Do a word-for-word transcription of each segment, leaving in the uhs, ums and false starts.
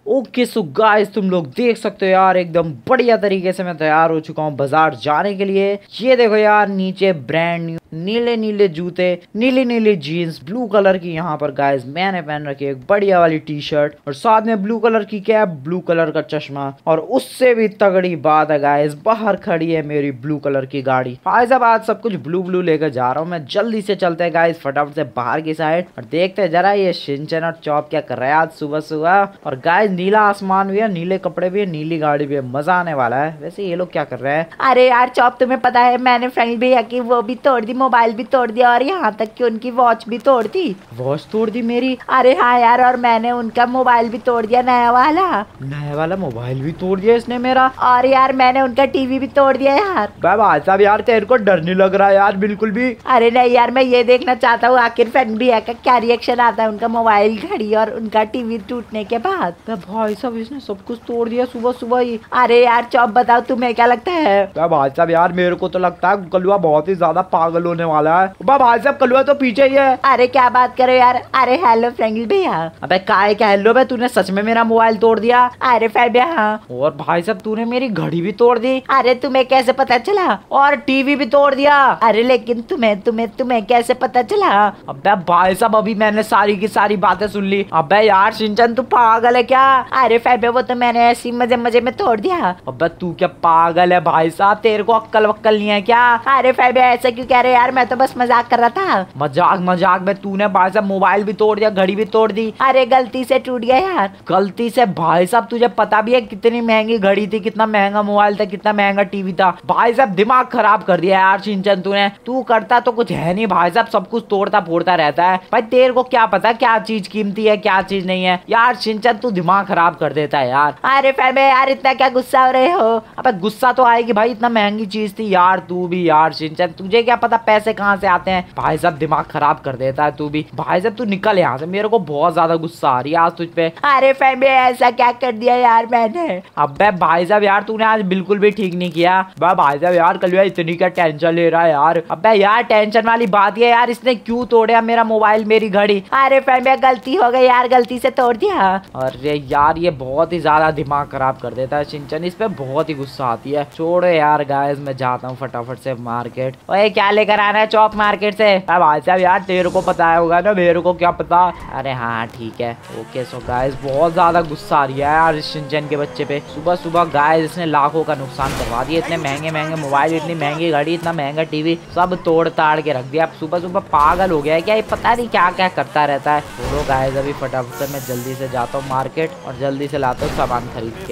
Okay so guys तुम लोग देख सकते हो यार एकदम बढ़िया तरीके से मैं तैयार हो चुका हूँ बाजार जाने के लिए। ये देखो यार नीचे ब्रांड न्यू नीले नीले जूते, नीली नीली जीन्स, ब्लू कलर की यहाँ पर गाइस मैंने पहन रखी है एक बढ़िया वाली टी शर्ट और साथ में ब्लू कलर की कैप, ब्लू कलर का चश्मा और उससे भी तगड़ी बात है गाइस बाहर खड़ी है मेरी ब्लू कलर की गाड़ी। भाई साहब आज सब कुछ ब्लू ब्लू लेकर जा रहा हूँ मैं। जल्दी से चलते हैं गाइस फटाफट से बाहर की साइड और देखते हैं जरा ये शिनचैन और चॉप क्या कर रहे हैं आज सुबह सुबह। और गाइस नीला आसमान भी है, नीले कपड़े भी है, नीली गाड़ी भी है, मजा आने वाला है। वैसे ये लोग क्या कर रहे हैं? अरे यार चॉप तुम्हें पता है मैंने फ्रेंड भैया की वो भी तोड़ दी, मोबाइल भी तोड़ दिया और यहाँ तक कि उनकी वॉच भी तोड़ दी। वॉच तोड़ दी मेरी? अरे हाँ यार और मैंने उनका मोबाइल भी तोड़ दिया, नया वाला नया वाला मोबाइल भी तोड़ दिया इसने मेरा। और यार मैंने उनका टीवी भी तोड़ दिया यार। भाई साहब यार तेरे को डर नहीं लग रहा यार बिल्कुल भी? अरे नहीं यार मैं ये देखना चाहता हूँ आखिर फ्रेंड भैया का क्या रिएक्शन आता है उनका मोबाइल, घड़ी और उनका टीवी टूटने के बाद। भाई साहब इसने सब कुछ तोड़ दिया सुबह सुबह ही। अरे यार चॉप बताओ तुम्हें क्या लगता है? भाई साहब यार मेरे को तो लगता है कलुआ बहुत ही ज्यादा पागल होने वाला है। भाई साहब कलुआ तो पीछे ही है। अरे क्या बात करे यार। अरे हेलो फ्रेंड भैया। अबे काय क्या हेलो भाई, तूने सच में मेरा मोबाइल तोड़ दिया? अरे फ्रेंड भैया। और भाई साहब तूने मेरी घड़ी भी तोड़ दी? अरे तुम्हें कैसे पता चला? और टीवी भी तोड़ दिया। अरे लेकिन तुम्हें तुम्हें तुम्हें कैसे पता चला? अबे भाई साहब अभी मैंने सारी की सारी बातें सुन ली। अबे यार शिनचैन तू पागल है क्या? अरे फ्रेंड वो तो मैंने ऐसी मजे मजे में तोड़ दिया। अबे तू क्या पागल है भाई साहब, तेरे को अक्कल वक्कल नहीं है क्या? अरे फ्रेंड ऐसा क्यों कह रहे यार, मैं तो बस मजाक कर रहा था। मजाक मजाक में तूने भाई साहब मोबाइल भी तोड़ दिया, घड़ी भी तोड़ दी। अरे गलती से टूट गया यार। गलती से? भाई साहब तुझे पता भी है कितनी महंगी घड़ी थी, कितना महंगा मोबाइल था, कितना महंगा टीवी था। भाई साहब दिमाग खराब कर दिया यार शिनचैन तूने। तू करता तो कुछ है नहीं भाई साहब, सब कुछ तोड़ता फोड़ता रहता है। भाई तेरे को क्या पता क्या चीज कीमती है क्या चीज नहीं है यार। शिनचैन तू दिमाग खराब कर देता है यार। अरे फैम यार इतना क्या गुस्सा हो रहे हो? अबे गुस्सा तो आएगी भाई, इतना महंगी चीज थी यार। तू भी यार शिनचैन तुझे क्या पता पैसे कहाँ से आते हैं। भाई साहब दिमाग खराब कर देता है तू भी। भाई साहब तू निकल यहाँ से, मेरे को बहुत ज्यादा गुस्सा आ रही है आज तुझ पे। अरे फैम ऐसा क्या कर दिया यार मैंने? अबे भाई साहब यार तूने आज बिल्कुल भी ठीक नहीं किया। भाई साहब यार कल इतनी क्या टेंशन ले रहा है यार। अबे यार टेंशन वाली बात ये यार इसने क्यों तोड़ा मेरा मोबाइल मेरी घड़ी? अरे फैम गलती हो गई यार, गलती से तोड़ दिया। अरे यार ये बहुत ही ज्यादा दिमाग खराब कर देता है शिनचैन, इस पे बहुत ही गुस्सा आती है। छोड़ो यार गाइस मैं जाता हूँ फटाफट से मार्केट। ओए क्या लेकर आना है चॉप मार्केट से? भाई साहब यार तेरे को पता होगा ना, मेरे को क्या पता। अरे हाँ ठीक है ओके। सो गाइस बहुत ज्यादा गुस्सा आ रही है यार शिनचैन के बच्चे पे। सुबह सुबह गाइस इसने लाखों का नुकसान करवा दिया। इतने महंगे महंगे मोबाइल, इतनी महंगी घड़ी, इतना महंगा टीवी सब तोड़ ताड़ के रख दिया। अब सुबह सुबह पागल हो गया है क्या ये, पता नहीं क्या क्या करता रहता है। छोड़ो गाइस अभी फटाफट से मैं जल्दी से जाता हूँ मार्केट और जल्दी से लाता हूँ सामान खरीद के।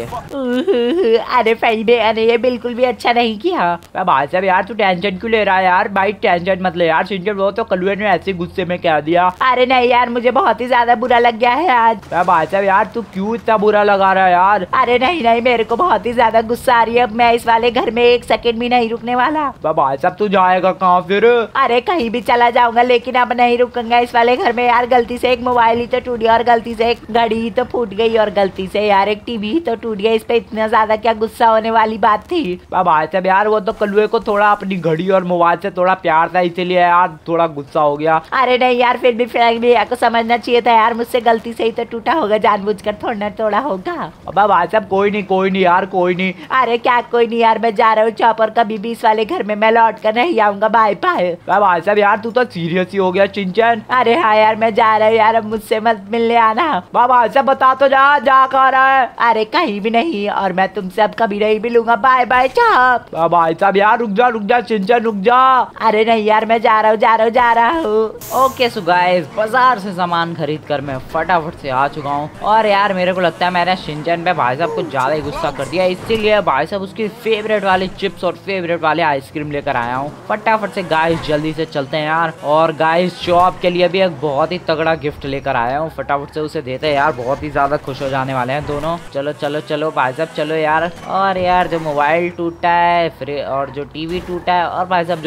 अरे फ्रेंड अरे ये बिल्कुल भी अच्छा नहीं किया। भाई साहब यार तू टेंशन क्यों ले रहा है यार? भाई टेंशन मत ले यार शिनचैन, वो तो कलुए ने ऐसे गुस्से में कह दिया। अरे नहीं यार मुझे बहुत ही ज्यादा बुरा लग गया है आज। भाई साहब यार तू क्यों इतना बुरा लगा रहा है यार? अरे नहीं नहीं मेरे को बहुत ही ज्यादा गुस्सा आ रही है। अब मैं इस वाले घर में एक सेकंड भी नहीं रुकने वाला। भाई साहब तू जाएगा कहाँ फिर? अरे कहीं भी चला जाऊंगा लेकिन अब नहीं रुकूंगा इस वाले घर में यार। गलती से एक मोबाइल ही तो टूट गया और गलती से एक घड़ी ही तो फूट गई और गलती से यार एक टीवी ही तो टूट गया। इस पे इतना ज्यादा क्या गुस्सा होने वाली बात थी? भाई साहब यार वो तो कलुए को थोड़ा अपनी घड़ी और मोबाइल से थोड़ा प्यार था इसीलिए यार थोड़ा गुस्सा हो गया। अरे नहीं यार फिर भी फ्रेंड भैया को समझना चाहिए था यार, मुझसे गलती से ही तो टूटा होगा, जानबूझकर थोड़ा तोड़ा होगा। अब भाई साहब कोई नहीं कोई नहीं यार कोई नहीं। अरे क्या कोई नहीं यार, मैं जा रहा हूँ चॉपर, कभी भी इस वाले घर में मैं लौट कर नहीं आऊंगा। Bye bye. भाई साहब यार तू तो सीरियस ही हो गया शिनचैन। अरे हाँ यार मैं जा रहा हूँ यार, अब मुझसे मत मिलने आना। भाई साहब बता तो जा, जा कहाँ रहा है? अरे कहीं भी नहीं और मैं तुमसे अब कभी नहीं मिलूंगा। Bye bye chop. भाई साहब यार रुक जा रुक जा शिनचैन रुक जा। अरे नहीं यार मैं जा रहा हूँ जा रहा हूँ जा रहा हूँ। ओके सो गाइस बाजार से सामान खरीद कर मैं फटाफट से आ चुका हूँ और यार मेरे को लगता है मैंने शिनचैन पे भाई साहब कुछ ज्यादा ही गुस्सा कर दिया, इसीलिए भाई साहब उसकी फेवरेट वाली चिप्स और फेवरेट वाले आइसक्रीम लेकर आया हूँ। फटाफट से गाइस जल्दी से चलते हैं यार। और गाइस चॉप के लिए भी एक बहुत ही तगड़ा गिफ्ट लेकर आया हूँ, फटाफट से उसे देते हैं यार, बहुत ही ज्यादा खुश हो जाने वाले हैं दोनों। चलो चलो चलो भाई साहब चलो यार। और यार जो मोबाइल टूटा है फिर और जो टीवी टूटा है और भाई साहब जो घड़ी फूट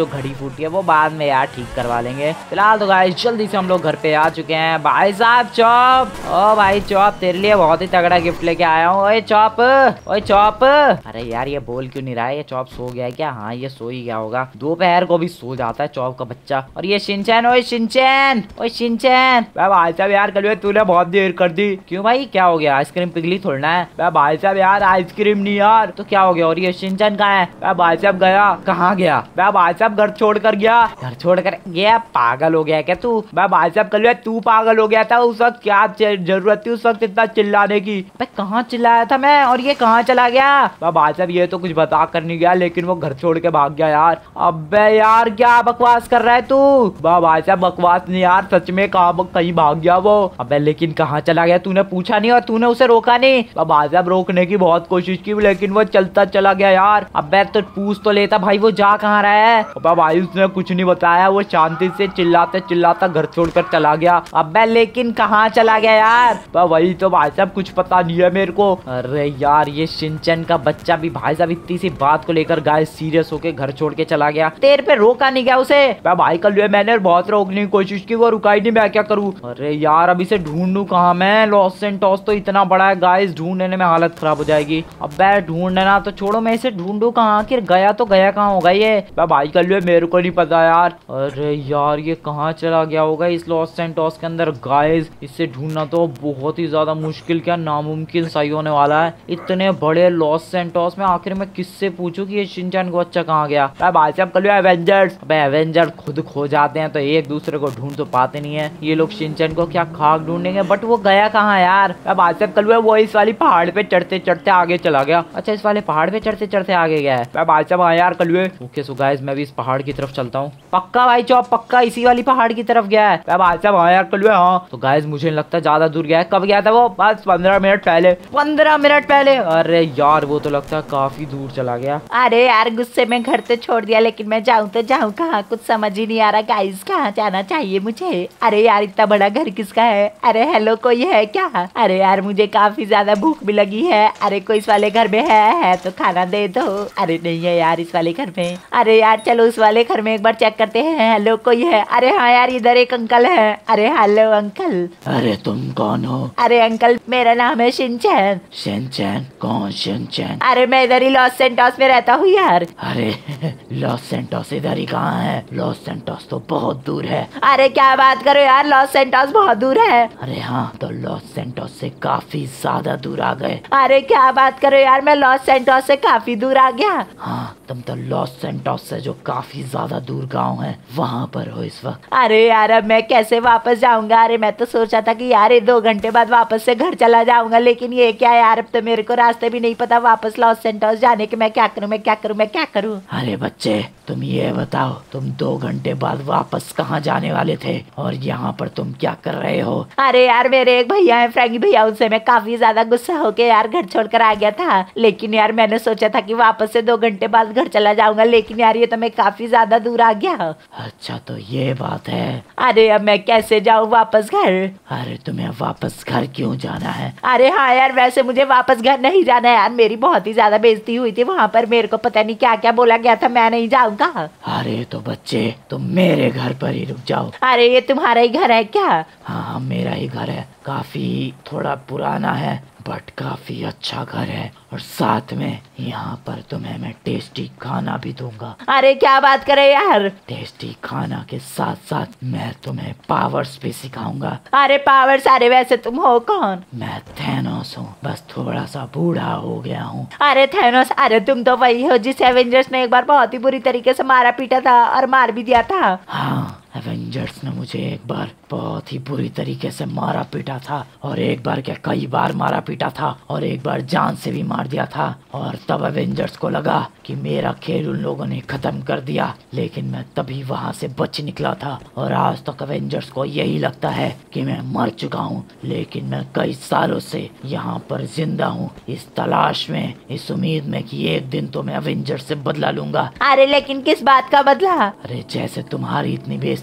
टूटी है वो बाद में यार ठीक करवा लेंगे। फिलहाल तो गाइस जल्दी से हम लोग घर पे आ चुके हैं। भाई साहब चॉप, ओ भाई चॉप तेरे लिए बहुत ही तगड़ा गिफ्ट लेके आया हूँ। ओए चॉप, ओए चॉप, अरे यार ये बोल क्यों नहीं रहा है? ये चॉप सो गया है क्या? हाँ ये सो ही गया होगा, दोपहर को भी सो जाता है चॉप का बच्चा। और ये शिनचैन, ओए शिनचैन, ओए शिनचैन। भाई साहब यार कल तूने बहुत देर कर दी। क्यों भाई क्या हो गया? आइसक्रीम पिघली थोड़ना है। भाई साहब यार आइसक्रीम नहीं यार, तो क्या हो गया? और ये शिनचैन कहाँ है? भाई साहब गया कहाँ गया? भाई साहब घर छोड़ कर गया, घर छोड़ कर गया। पागल हो गया क्या तू? भाई साहब कल तू पागल हो गया था। उस वक्त क्या जरूरत थी उस वक्त इतना चिल्लाने की? कहाँ चिल्लाया था मैं? और ये कहाँ चला गया? भाई साहब ये तो कुछ बता कर नहीं गया, लेकिन वो घर छोड़ के भाग गया यार। अबे यार क्या बकवास कर रहा है तू? भाई साहब बकवास नहीं यार, सच में कहाँ कहीं भाग गया वो। अबे लेकिन कहाँ चला गया? तूने पूछा नहीं और तूने उसे रोका नहीं? भाई साहब रोकने की बहुत कोशिश की लेकिन वो चलता चला गया यार। अबे तो पूछ तो लेता भाई वो जा कहाँ रहा है? भाई उसने कुछ नहीं बताया, वो शांति से चिल्लाते चिल्लाता घर छोड़कर चला गया। अबे लेकिन कहाँ चला गया यार? वही तो भाई साहब कुछ पता नहीं है मेरे को। अरे यार ये शिनचैन का बच्चा भी भाई साहब इतनी सी बात को लेकर गाइस सीरियस होके घर छोड़ के चला गया। तेरे पे रोका नहीं गया उसे? भाई कल मैंने बहुत रोकने की कोशिश की, वो रुका ही नहीं, मैं क्या करूँ? अरे यार अभी से ढूंढूं कहाँ मैं? लॉस सेंटोस तो इतना बड़ा है गाइस, ढूंढने में हालत खराब हो जाएगी। अब मैं ढूंढना तो छोड़ो, मैं इसे ढूंढूं कहाँ? आखिर गया तो गया कहाँ होगा ये? भाई कल मेरे को नहीं पता यार। अरे यार ये कहाँ चला गया होगा इस लॉस सेंटोस के अंदर? गाइस इसे ढूंढना तो बहुत ही ज्यादा मुश्किल क्या नामुमकिन सही होने वाला है। इतने बड़े लॉस सेंटोस में आखिर मैं किससे पूछूं कि ये शिनचैन को बच्चा कहाँ गया? भाई साहब कल एवेंजर्स, अबे एवेंजर्स खुद खो जाते हैं तो एक दूसरे को ढूंढ तो पाते नहीं है। ये लोग शिनचैन को क्या खाक ढूंढेंगे? बट वो गया कहाँ यार? भाई साहब कल वो इस वाली पहाड़ पे चढ़ते चढ़ते आगे चला गया। अच्छा इस वाले पहाड़ पे चढ़ते चढ़ते आगे गया है। भाई साहब हाँ यार कल ओके सो गाइस मैं भी इस पहाड़ की तरफ चलता हूँ। पक्का भाई चौप पक्का इसी वाली पहाड़ की तरफ गया है? भाई साहब हाँ यार कल हाँ। तो गाइस मुझे नहीं लगता ज्यादा दूर गया है। कब गया था वो? बस पंद्रह मिनट पहले, पंद्रह मिनट पहले। अरे यार वो तो लगता है काफी दूर चला गया। अरे यार गुस्से में घर तो छोड़ दिया, लेकिन मैं जाऊँ तो जाऊँ कहाँ? कुछ समझ ही नहीं आ रहा गाइस, कहाँ जाना चाहिए मुझे? अरे यार इतना बड़ा घर किसका है? अरे हेलो कोई है क्या? अरे यार मुझे काफी ज्यादा भूख भी लगी है। अरे कोई इस वाले घर में है, है तो खाना दे दो। अरे नहीं है यार इस वाले घर में। अरे यार चलो उस वाले घर में एक बार चेक करते हैं। हेलो कोई है? अरे हाँ यार इधर एक अंकल है। अरे हेलो अंकल। अरे तुम कौन हो? अरे अंकल मेरा नाम है शिनचैन। शिनचैन? कौन शिनचैन? अरे मैं इधर ही लॉस सेंटोस में रहता हूँ यार। अरे लॉस सेंटोस इधर ही कहाँ है? लॉस सेंटोस तो बहुत दूर है। अरे क्या बात करो यार, लॉस सेंटोस बहुत दूर है। अरे हाँ तो लॉस सेंटोस से काफी ज्यादा दूर आ गए। अरे क्या बात करो यार, मैं लॉस सेंटोस से काफी दूर आ गया। हाँ तुम तो लॉस सेंटोस से जो काफी ज्यादा दूर गांव है वहाँ पर हो इस वक्त। अरे यार अब मैं कैसे वापस जाऊंगा? अरे मैं तो सोचा था कि यार ये दो घंटे बाद वापस से घर चला जाऊंगा, लेकिन ये क्या यार, अब तो मेरे को रास्ते भी नहीं पता वापस लॉस सेंटोस जाने के। मैं क्या करूं मैं क्या करूं मैं क्या करूं? अरे बच्चे तुम ये बताओ, तुम दो घंटे बाद वापस कहाँ जाने वाले थे और यहाँ पर तुम क्या कर रहे हो? अरे यार मेरे एक भैया है फ्रैंकी भैया, उनसे मैं काफी ज्यादा गुस्सा होके यार घर छोड़कर आ गया था। लेकिन यार मैंने सोचा था कि वापस से दो घंटे बाद घर चला जाऊंगा, लेकिन यार ये तो मैं काफी ज्यादा दूर आ गया। अच्छा तो ये बात है। अरे अब मैं कैसे जाऊँ वापस घर? अरे तुम्हें वापस घर क्यों जाना है? अरे हाँ यार वैसे मुझे वापस घर नहीं जाना है यार, मेरी बहुत ही ज्यादा बेइज्जती हुई थी वहाँ पर, मेरे को पता नहीं क्या क्या बोला गया था, मैं नहीं जाऊंगा। अरे तो बच्चे तुम मेरे घर पर ही रुक जाओ। अरे ये तुम्हारा ही घर है क्या? हाँ मेरा ही घर है, काफी थोड़ा पुराना है बट काफी अच्छा घर है, और साथ में यहाँ पर तुम्हें मैं टेस्टी खाना भी दूंगा। अरे क्या बात करे यार? टेस्टी खाना के साथ साथ मैं तुम्हें पावर्स भी सिखाऊंगा। अरे पावर्स? अरे वैसे तुम हो कौन? मैं थैनोस हूँ, बस थोड़ा सा बूढ़ा हो गया हूँ। अरे थैनोस? अरे तुम तो वही हो जिसे एवेंजर्स ने एक बार बहुत ही बुरी तरीके से मारा पीटा था और मार भी दिया था। हाँ एवेंजर्स ने मुझे एक बार बहुत ही बुरी तरीके से मारा पीटा था, और एक बार क्या कई बार मारा पीटा था, और एक बार जान से भी मार दिया था। और तब एवेंजर्स को लगा कि मेरा खेल उन लोगों ने खत्म कर दिया, लेकिन मैं तभी वहां से बच निकला था। और आज तक एवेंजर्स को यही लगता है कि मैं मर चुका हूँ, लेकिन मैं कई सालों से यहाँ पर जिंदा हूँ, इस तलाश में, इस उम्मीद में कि एक दिन तो मैं एवेंजर्स से बदला लूंगा। अरे लेकिन किस बात का बदला? अरे जैसे तुम्हारी इतनी बेइज्जती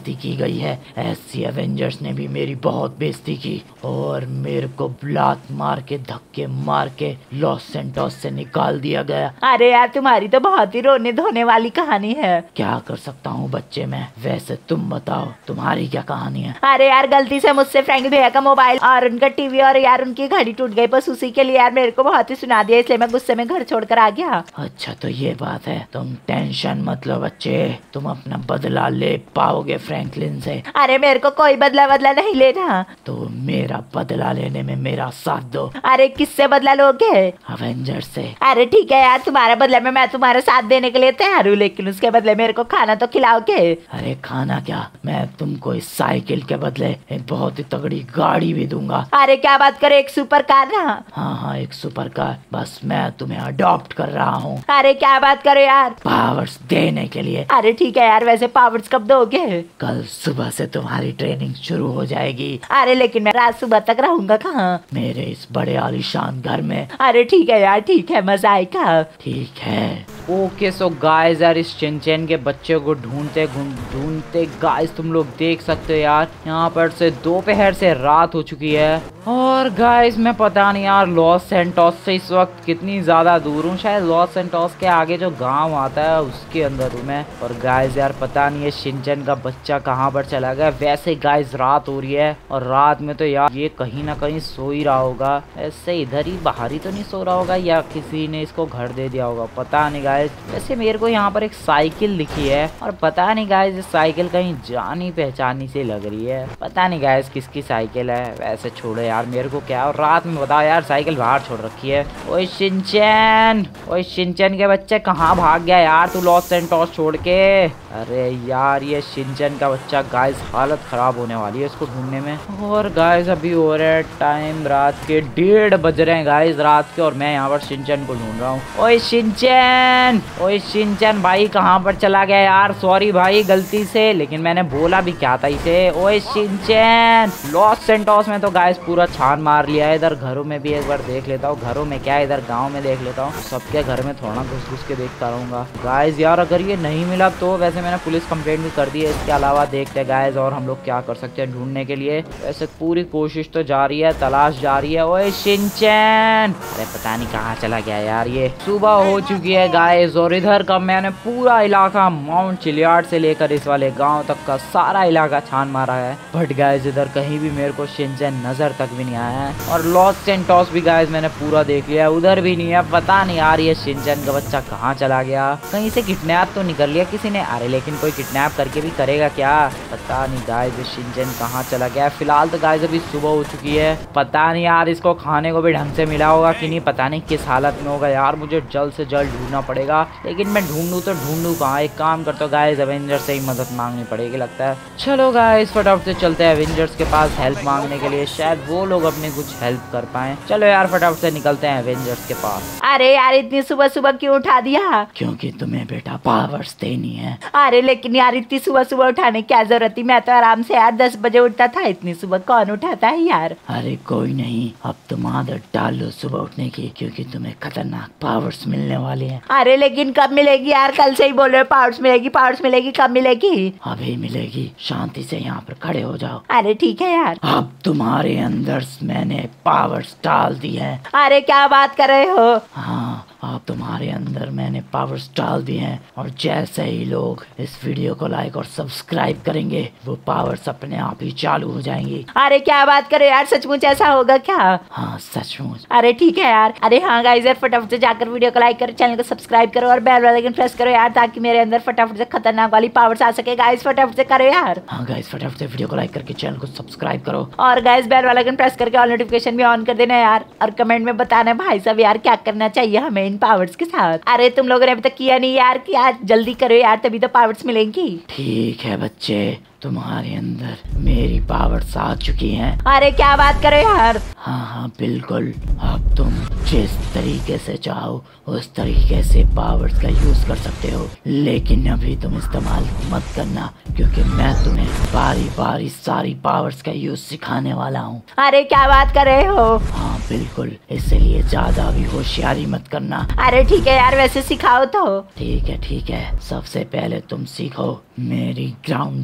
बेइज्जती की गई है। ऐसी एवेंजर्स ने भी मेरी बहुत बेइज्जती की और मेरे को लात मार के धक्के मार के लॉस सेंटोस से निकाल दिया गया। अरे यार तुम्हारी तो बहुत ही रोने धोने वाली कहानी है। क्या कर सकता हूँ बच्चे मैं। वैसे तुम बताओ तुम्हारी क्या कहानी है? अरे यार गलती से मुझसे फ्रैंक भैया का मोबाइल और उनका टीवी और यार उनकी घड़ी टूट गई, बस उसी के लिए यार मेरे को बहुत ही सुना दिया, इसलिए मैं गुस्से में घर छोड़कर आ गया। अच्छा तो ये बात है। तुम टेंशन मत लो बच्चे, तुम अपना बदला ले पाओगे फ्रैंकलिन से। अरे मेरे को कोई बदला बदला नहीं लेना। तो मेरा बदला लेने में मेरा साथ दो। अरे किससे बदला लोगे? अवेंजर से। अरे ठीक है यार, तुम्हारे बदले में मैं तुम्हारे साथ देने के लिए तैयार हूँ, लेकिन उसके बदले मेरे को खाना तो खिलाओगे। अरे खाना क्या, मैं तुमको इस साइकिल के बदले एक बहुत ही तगड़ी गाड़ी भी दूंगा। अरे क्या बात करे, एक सुपर कार ना? हाँ हाँ एक सुपर कार, बस मैं तुम्हें अडॉप्ट कर रहा हूँ। अरे क्या बात करे यार, पावर्स देने के लिए। अरे ठीक है यार, वैसे पावर्स कब दोगे? कल सुबह से तुम्हारी ट्रेनिंग शुरू हो जाएगी। अरे लेकिन मैं रात सुबह तक रहूंगा कहाँ? मेरे इस बड़े आलीशान घर में। अरे ठीक है यार, ठीक है, मजा आएगा। ठीक है। ओके सो गाइस यार इस चिंचैन के बच्चे को ढूंढते ढूंढते गाइस तुम लोग देख सकते हो यार यहाँ पर से दोपहर से रात हो चुकी है। और गाइस मैं पता नहीं यार लॉस सेंटोस से इस वक्त कितनी ज़्यादा दूर हूँ, शायद लॉस सेंटोस के आगे जो गांव आता है उसके अंदर हूँ मैं। और गाइस यार पता नहीं है शिनचैन का बच्चा कहाँ पर चला गया। वैसे गाइस रात हो रही है और रात में तो यार ये कहीं ना कहीं सो ही रहा होगा, ऐसे इधर ही बाहर ही तो नहीं सो रहा होगा या किसी ने इसको घर दे दिया होगा, पता नहीं गाइस। वैसे मेरे को यहाँ पर एक साइकिल दिखी है और पता नहीं गाइस ये साइकिल कहीं जानी पहचानी से लग रही है, पता नहीं गाइस किसकी साइकिल है। वैसे छोड़ो यार मेरे को क्या, और रात में बताओ यार साइकिल बाहर छोड़ रखी है। ओए शिनचैन, ओए शिनचैन के बच्चे कहाँ भाग गया यार तू लॉस सेंटोस छोड़ के? अरे यार ये शिनचैन का बच्चा गाइस हालत खराब होने वाली है इसको ढूंढने में। और गाइस अभी हो रहा है टाइम रात के डेढ़ बज रहे हैं गाइस रात के, और मैं यहाँ पर शिनचैन को ढूंढ रहा हूँ। ओए शिनचैन, ओए शिनचैन भाई कहाँ पर चला गया यार? सॉरी भाई गलती से, लेकिन मैंने बोला भी क्या था इसे। ओए शिनचैन, लॉस सेंटोस में तो गाइस पूरा छान मार लिया है, इधर घरों में भी एक बार देख लेता हूँ। घरों में क्या, इधर गाँव में देख लेता हूँ, सबके घर में थोड़ा घुस घुस के देखता रहूंगा गाइस। यार अगर ये नहीं मिला तो वैसे मैंने पुलिस कंप्लेंट भी कर दी है, इसके अलावा देखते हैं गाइस और हम लोग क्या कर सकते हैं ढूंढने के लिए। वैसे पूरी कोशिश तो जारी है, तलाश जारी है। ओए शिनचैन, अरे पता नहीं कहाँ चला गया यार ये। सुबह हो चुकी है गाइस और इधर का मैंने पूरा इलाका माउंट चिलियार्ड से लेकर इस वाले गांव तक का सारा इलाका छान मारा है, बट गाइस इधर कहीं भी मेरे को शिनचैन नजर तक भी नहीं आया है। और लॉस सेंटोस भी गाइस मैंने पूरा देख लिया, उधर भी नहीं है। पता नहीं यार ये शिनचैन का बच्चा कहाँ चला गया, कहीं से किडनैप तो निकल लिया किसी ने। अरे लेकिन कोई किडनैप करके भी करेगा क्या, पता नहीं गाइस ये शिनचैन कहाँ चला गया। फिलहाल तो गाइस अभी सुबह हो चुकी है, पता नहीं यार इसको खाने को भी ढंग से मिला होगा कि नहीं, पता नहीं किस हालत में होगा यार। मुझे जल्द से जल्द ढूंढना पड़ेगा, लेकिन मैं ढूंढूं तो ढूंढूं कहाँ। एक काम करता हूँ गाइस एवेंजर्स से ही मदद मांगनी पड़ेगी लगता है। चलो गाइस फटाफट से चलते हैं एवेंजर्स के पास हेल्प मांगने के लिए, शायद वो लोग अपनी कुछ हेल्प कर पाए। चलो यार फटाफट से निकलते हैं एवेंजर्स के पास। अरे यार इतनी सुबह सुबह क्यों उठा दिया? क्योंकि तुम्हें बेटा पावर्स देनी है। अरे लेकिन यार इतनी सुबह सुबह उठाने की क्या जरूरत थी, मैं तो आराम से यार दस बजे उठता था, इतनी सुबह कौन उठाता है यार। अरे कोई नहीं, अब तुम आदत डाल लो सुबह उठने की, क्योंकि तुम्हें खतरनाक पावर्स मिलने वाले हैं। अरे लेकिन कब मिलेगी यार, कल से ही बोल रहे हो पावर्स मिलेगी पावर्स मिलेगी, कब मिलेगी? अभी मिलेगी, शांति से यहाँ पर खड़े हो जाओ। अरे ठीक है यार। अब तुम्हारे अंदर मैंने पावर्स डाल दी है। अरे क्या बात कर रहे हो? हाँ अब तुम्हारे अंदर मैंने पावर्स डाल दिए हैं, और जैसे ही लोग इस वीडियो को लाइक और सब्सक्राइब करेंगे वो पावर्स अपने आप ही चालू हो जाएंगी। अरे क्या बात करे यार, सचमुच ऐसा होगा क्या? हाँ सचमुच। अरे ठीक है यार। अरे हाँ गाइस यार फटाफट से जाकर वीडियो को लाइक करो, चैनल को सब्सक्राइब करो और बेल आइकन प्रेस करो यार, ताकि मेरे अंदर फटाफट से खतरनाक वाली पावर्स आ सके। गाइस फटाफट से करो यार। हाँ गाइस फटाफट से वीडियो को लाइक करके चैनल को सब्सक्राइब करो, और गाइस बेल आइकन प्रेस करके ऑल नोटिफिकेशन भी ऑन कर देना यार, और कमेंट में बताना भाई साहब यार क्या करना चाहिए हमें इन पावर्स के साथ। अरे तुम लोगों ने अभी तक किया नहीं यार, कि यार जल्दी करो यार, तभी तो पावर्स मिलेंगी। ठीक है बच्चे, तुम्हारे अंदर मेरी पावर्स आ चुकी हैं। अरे क्या बात करे यार। हाँ हाँ बिल्कुल, अब तुम जिस तरीके से चाहो उस तरीके से पावर्स का यूज कर सकते हो, लेकिन अभी तुम इस्तेमाल मत करना, क्योंकि मैं तुम्हें बारी बारी सारी पावर्स का यूज सिखाने वाला हूँ। अरे क्या बात कर रहे हो? हाँ बिल्कुल, इसलिए ज्यादा भी होशियारी मत करना। अरे ठीक है यार, वैसे सिखाओ तो। ठीक है ठीक है, सबसे पहले तुम सीखो मेरी ग्राउंड पावर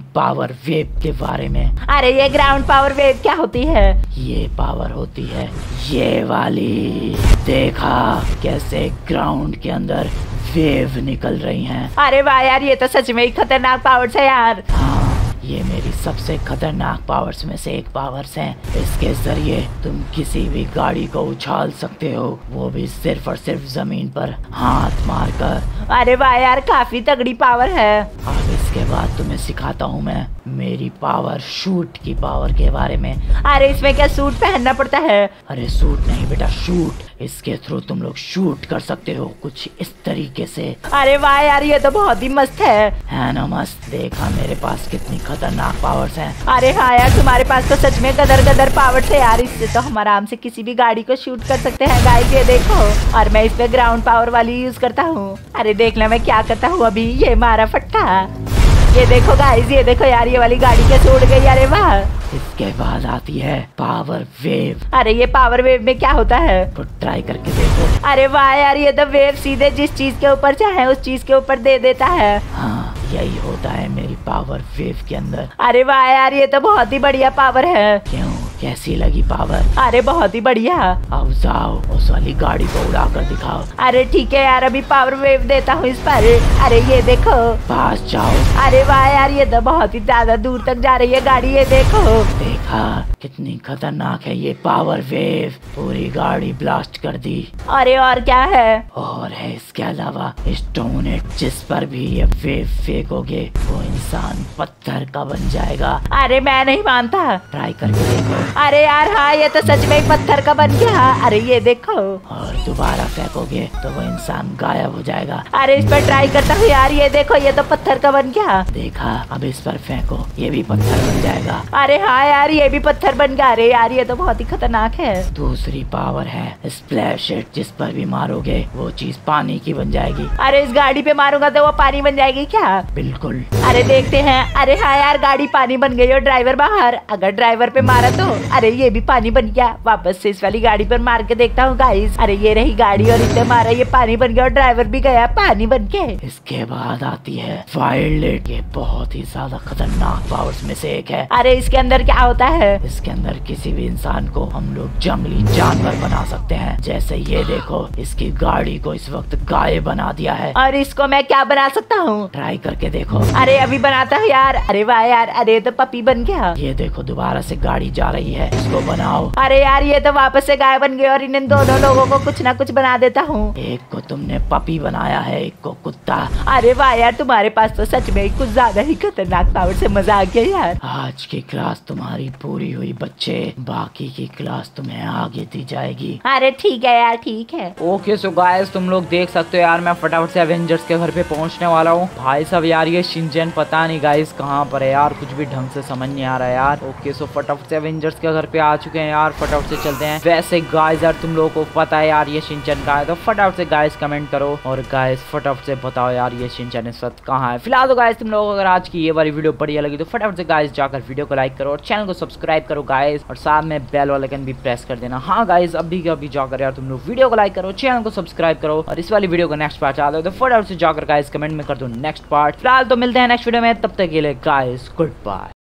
पावर वेव के बारे में। अरे ये ग्राउंड पावर वेव क्या होती है? ये पावर होती है ये वाली, देखा कैसे ग्राउंड के अंदर वेव निकल रही हैं। अरे वाह यार, ये तो सच में ही खतरनाक पावर्स है यार। हाँ, ये मेरी सबसे खतरनाक पावर्स में से एक पावर्स है। इसके जरिए तुम किसी भी गाड़ी को उछाल सकते हो, वो भी सिर्फ और सिर्फ जमीन पर हाथ मारकर। अरे वाह यार, काफी तगड़ी पावर है। अब इसके बाद तुम्हें सिखाता हूँ मैं मेरी पावर शूट की पावर के बारे में। अरे इसमें क्या सूट पहनना पड़ता है? अरे सूट नहीं बेटा, शूट। इसके थ्रू तुम लोग शूट कर सकते हो कुछ इस तरीके से। अरे वाह यार, ये तो बहुत ही मस्त है। है ना मस्त? देखा मेरे पास कितनी खतरनाक पावर्स हैं। अरे हाँ यार, तुम्हारे पास तो सच में गदर गदर पावर्स है यार। इससे तो हम आराम से किसी भी गाड़ी को शूट कर सकते हैं गाइस, ये देखो। और मैं इस पे ग्राउंड पावर वाली यूज करता हूँ। अरे देख ले मैं क्या करता हूँ अभी, ये मारा फट्टा। ये देखो गाइस, ये देखो यार, ये वाली गाड़ी कैसे उड़ गई। अरे वाह। इसके बाद आती है पावर वेव। अरे ये पावर वेव में क्या होता है? तो ट्राई करके देखो। अरे वाह यार, ये तो वेव सीधे जिस चीज के ऊपर चाहे उस चीज के ऊपर दे देता है। हाँ, यही होता है मेरी पावर वेव के अंदर। अरे वाह यार, ये तो बहुत ही बढ़िया पावर है। क्यों, कैसी लगी पावर? अरे बहुत ही बढ़िया। अब जाओ उस वाली गाड़ी को उड़ा कर दिखाओ। अरे ठीक है यार, अभी पावर वेव देता हूँ इस पर। अरे ये देखो, पास जाओ। अरे वाह यार, ये तो बहुत ही ज्यादा दूर तक जा रही है गाड़ी, ये देखो। देखा कितनी खतरनाक है ये पावर वेव, पूरी गाड़ी ब्लास्ट कर दी। अरे और क्या है? और है इसके अलावा स्टोनेट, जिस पर भी ये वेव फेंकोगे वो इंसान पत्थर का बन जाएगा। अरे मैं नहीं मानता, ट्राई करके देखो। अरे यार हाँ, ये तो सच में पत्थर का बन गया। अरे ये देखो। और दोबारा फेंकोगे तो वो इंसान गायब हो जाएगा। अरे इस पर ट्राई करता हूँ यार, ये देखो, ये तो पत्थर का बन गया। देखा, अब इस पर फेंको, ये भी पत्थर बन जाएगा। अरे हाँ यार, ये भी पत्थर बन गया। अरे यार, ये तो बहुत ही खतरनाक है। दूसरी पावर है स्प्लैश इट, जिस पर भी मारोगे वो चीज पानी की बन जाएगी। अरे इस गाड़ी पे मारूंगा तो वो पानी बन जाएगी क्या? बिल्कुल। अरे देखते हैं। अरे हाँ यार, गाड़ी पानी बन गई और ड्राइवर बाहर। अगर ड्राइवर पे मारा तो अरे ये भी पानी बन गया। वापस से इस वाली गाड़ी पर मार के देखता हूँ गाइस। अरे ये रही गाड़ी और इससे मारा, ये पानी बन गया और ड्राइवर भी गया पानी बन के। इसके बाद आती है वाइल्ड, ये बहुत ही ज्यादा खतरनाक पावर्स में से एक है। अरे इसके अंदर क्या होता है? इसके अंदर किसी भी इंसान को हम लोग जंगली जानवर बना सकते हैं। जैसे ये देखो, इसकी गाड़ी को इस वक्त गाय बना दिया है। और इसको मैं क्या बना सकता हूँ? ट्राई करके देखो। अरे अभी बनाता हूँ यार। अरे वाह यार, अरे तो पपी बन गया। ये देखो, दोबारा से गाड़ी जा रही है, इसको बनाओ। अरे यार, ये तो वापस से गाय बन गई और इन दोनों लोगों को कुछ ना कुछ बना देता हूँ। एक को तुमने पपी बनाया है, एक को कुत्ता। अरे वाह यार, तुम्हारे पास तो सच में कुछ ज्यादा ही खतरनाक पावर से मजा आ गया यार। आज की क्लास तुम्हारी पूरी हुई बच्चे, बाकी की क्लास तुम्हें आगे दी जाएगी। अरे ठीक है यार, ठीक है। ओके सो गाइस, तुम लोग देख सकते हो यार, मैं फटाफट से एवेंजर्स के घर पे पहुंचने वाला हूँ। भाई साहब यार, ये शिनचैन पता नहीं गाइस कहाँ पर है यार, कुछ भी ढंग से समझ नहीं आ रहा है यार। ओके सो फटाफट से एवेंजर्स के घर पे आ चुके हैं यार, फटाफट से चलते हैं। वैसे गाइस यार, तुम लोगों को पता है यार ये शिनचैन कहाँ है, तो फटाफट से गाइस कमेंट करो और गाइस फटाफट से बताओ यार ये शिनचैन इस वक्त कहाँ है। फिलहाल तो गाइस, तुम लोगों को अगर आज की ये वाली वीडियो बढ़िया लगी तो फटाफट से गाइस जाकर वीडियो को लाइक करो और चैनल को सब्सक्राइब करो गाइस, और साथ में बेल वाला आइकन भी प्रेस कर देना। हाँ गाइस, अभी के अभी जाकर यार तुम लोग वीडियो को लाइक करो, चैनल को सब्सक्राइब करो, और इस वाली वीडियो को नेक्स्ट पार्ट चाहते हो तो फटाफट से जाकर गाइस कमेंट में कर दो नेक्स्ट पार्ट। फिलहाल तो मिलते हैं नेक्स्ट वीडियो में, तब तक के लिए गाइस गुड बाय।